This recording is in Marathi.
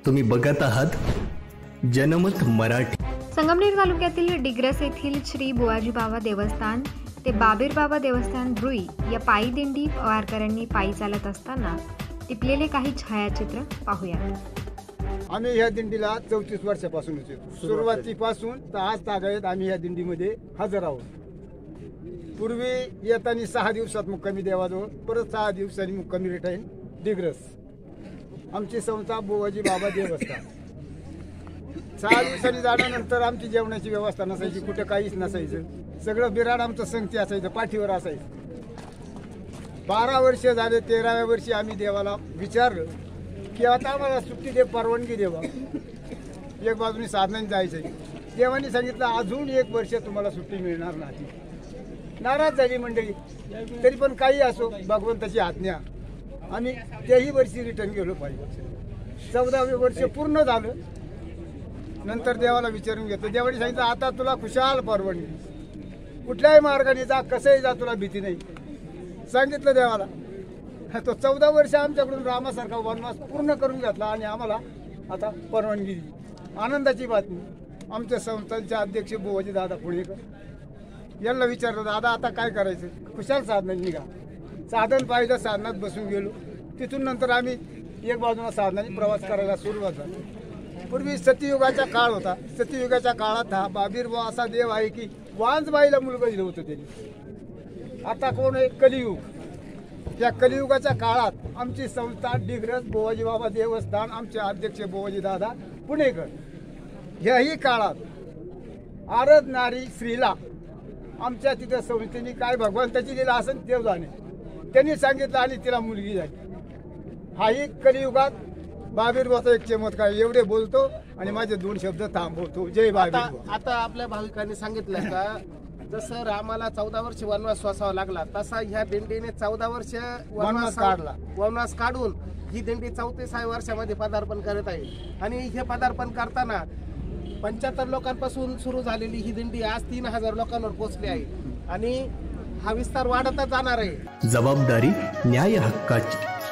तुम्ही बघत आहात जनमत मराठी। संगमनेर तालुक्यातील डिग्रस येथील श्री बुवाजी बाबा देवस्थान ते बाबीर बाबा देवस्थान रुई या पायी दिंडी वारकऱ्यांनी पायी चालत असताना टिपलेले काही छायाचित्र पाहूयात। आम्ही या दिंडीला 34 वर्षापासून होतो। सुरुवातीपासून तर आज तागायत आम्ही या दिंडीमध्ये हजर आहोत। पूर्वी येताना 6 दिवसात मुक्कामी देवाजवळ, परत 6 दिवसांनी मुक्कामी रिटाईन डिग्रस। आमची संस्था बुवाजी बाबा देवस्थान। 6 दिवसांनी जाण्यानंतर आमची जेवणाची व्यवस्था नसायची, कुठे काहीच नसायचं। सगळं बिराड आमचं संगती असायचं, पाठीवर असायचं। 12 वर्ष झाले, 13व्या वर्षी आम्ही देवाला विचारलं की आता आम्हाला सुट्टी दे, परवानगी देवा। एक बाजूने साधनाने जायचं। देवाने सांगितलं अजून 1 वर्ष तुम्हाला सुट्टी मिळणार नाही। नाराज झाली मंडळी, तरी पण काही असो, भगवंताची आज्ञा। आम्ही त्याही वर्षी रिटर्न गेलो पाहिजे। 14वे वर्ष पूर्ण झालं, नंतर देवाला विचारून घेतलं। देवाने सांगितलं आता तुला खुशाल परवानगी, कुठल्याही मार्गाने जा, कसंही जा, तुला भीती नाही। सांगितलं देवाला। तो 14 वर्ष आमच्याकडून रामासारखा वनवास पूर्ण करून घेतला आणि आम्हाला आता परवानगी दिली। आनंदाची बातमी। आमच्या संस्थांचे अध्यक्ष बुवाजी दादा पुणेकर यांना विचारलं, दादा आता काय करायचं? खुशाल साधनात निघा। साधन पाहिलं, साधनात बसून गेलो। तिथून नंतर आम्ही एक बाजूला साधनाने प्रवास करायला सुरुवात झाली। पूर्वी सत्ययुगाचा काळ होता। सत्ययुगाच्या काळात हा बाबीर बुवा असा देव आहे की वांजबाईला मुलगा दिलं होतं त्यांनी। आता कोण आहे? कलियुग। त्या कलियुगाच्या काळात आमची संस्था डिग्रस बुवाजी बाबा देवस्थान, आमचे अध्यक्ष बुवाजी दादा पुणेकर, ह्याही काळात आरत नारी स्त्रीला आमच्या तिथं संस्थेने काय भगवंताची लीला असेल देव जाणे, त्यांनी सांगितलं आणि तिला मुलगी झाली। हाही कलियुगात बाबीर बुवाचा एक चमत्कार। एवढे बोलतो आणि माझे 2 शब्द थांबवतो। जय बाबीर। आता आपल्या भाविकांनी सांगितलं का जसं रामाला 14 वर्ष वनवास सोसावा लागला, तसा ह्या दिंडीने 14 वर्ष वनवास काढून ही दिंडी 34व्या वर्षामध्ये पदार्पण करत आहे। आणि हे पदार्पण करताना 75 लोकांपासून सुरू झालेली ही दिंडी आज 3000 लोकांवर पोहोचली आहे आणि हा विस्तार वाढतच जाणार आहे। जबाबदारी न्याय हक्काची।